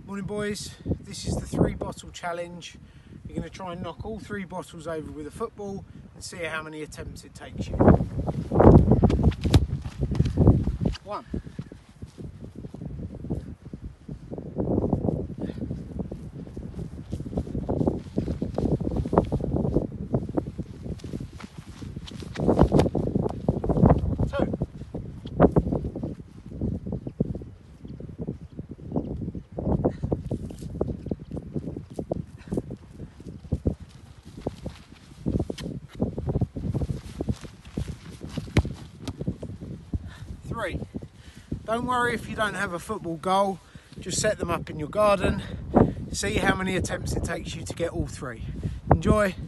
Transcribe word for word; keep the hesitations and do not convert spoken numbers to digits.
Morning boys, this is the three bottle challenge. You're going to try and knock all three bottles over with a football and see how many attempts it takes you. One. Two. Three. Don't worry if you don't have a football goal, just set them up in your garden. See how many attempts it takes you to get all three. Enjoy.